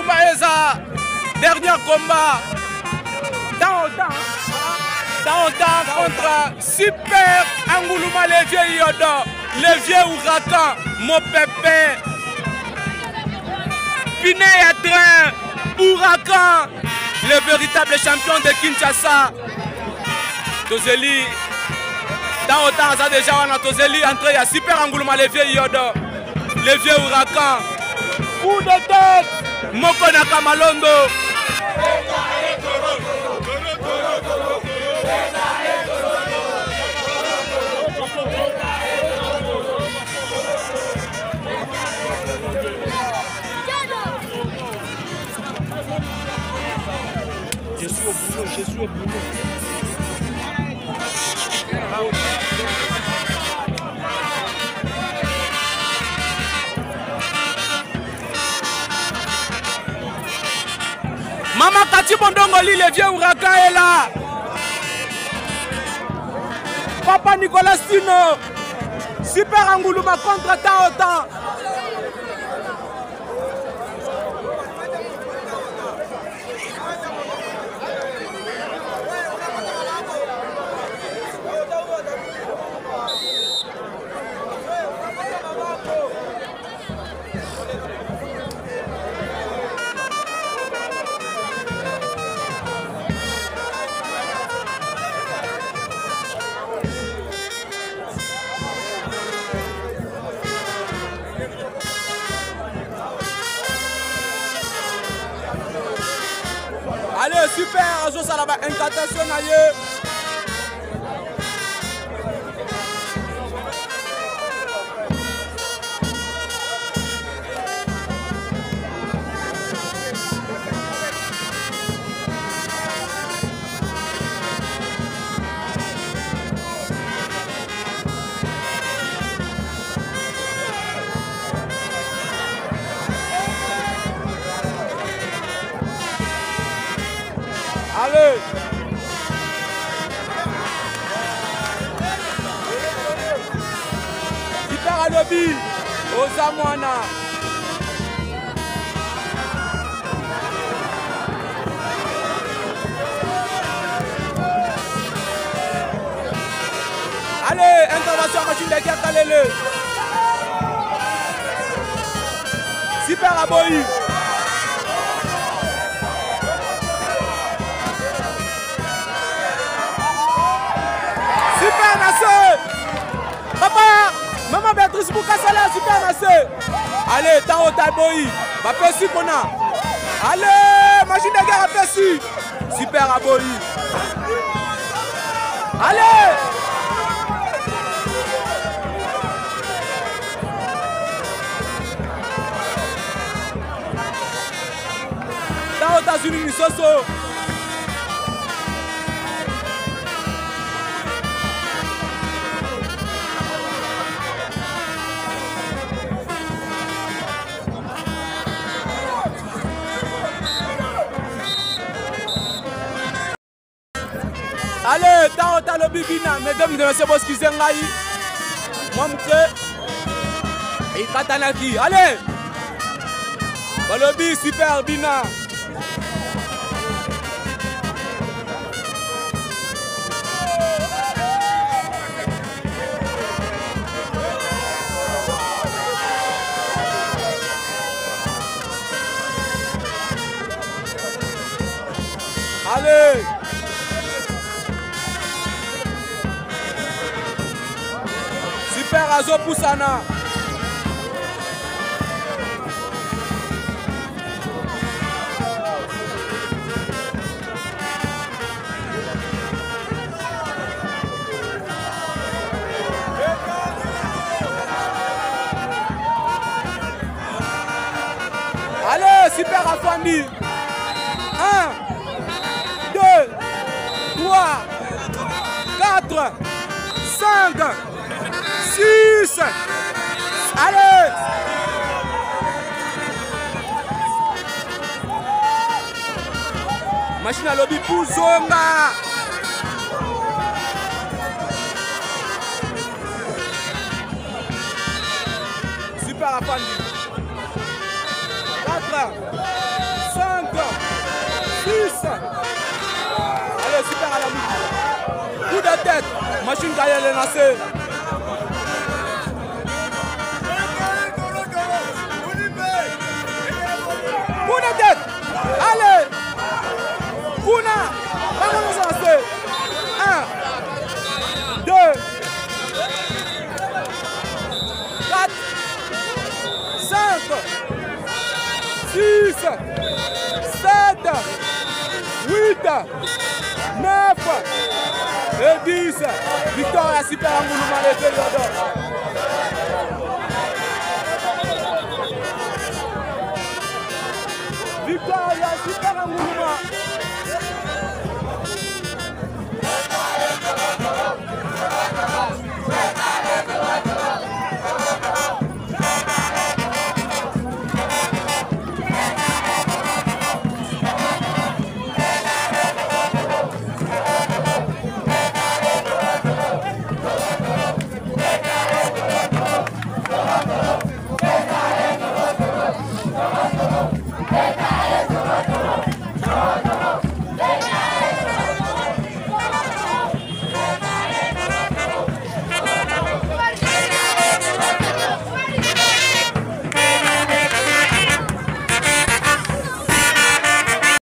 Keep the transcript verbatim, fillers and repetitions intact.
Bitumba Eza. Dernier combat. Dans autant. Dans autant contre Super Angouluma, les vieux Yodo. Les vieux Ourakan. Mon pépé. Piné et Train. Ourakan. Le véritable champion de Kinshasa. Tozeli. Dans autant, ça déjà, on a Tozeli entré. Il y a Super Angouluma, les vieux Yodo. Les vieux Ourakan. Coup de tête. Mokona Kamalondo. Je suis au boulot, je suis au boulot. Maman Kati Bondongoli, le vieux Ourakan est là. Papa Nicolas Tino. Super Angouluma contre temps au temps. Allez, super, Azo Salaba, incantation ailleurs. Allez. Super Alobi. Osamwana. Allez, intervention machine de guerre Kalele. Super Aboyi. Super Nassé. Papa, maman Béatrice Boukasala, Super Nassé. Allez, Tao Taboyi. Ma Pessi qu'on a. Allez, machine de guerre à Pessi. Super Aboyi. Allez. Tao Tazuni Soso. Allez, Tao Talo Bibina, mesdames et messieurs, Boski Zengaï. Mamke. Et Katanaki. Allez. Balobi, super Bina. Allez. Super Azo Poussana. Allez, super Afandi. un, deux, trois, quatre, cinq, six. Allez. Machine à lobby pour Zonga. Super Afandi. quatre. Machine Gaël est lancée. Kuna tête. Allez. Kuna. Vamos lancer. Un. Deux. Quatre. Cinq. Six. Sept. Huit. Neuf. Et dix. Victoire à Super Angoulou, les périodes.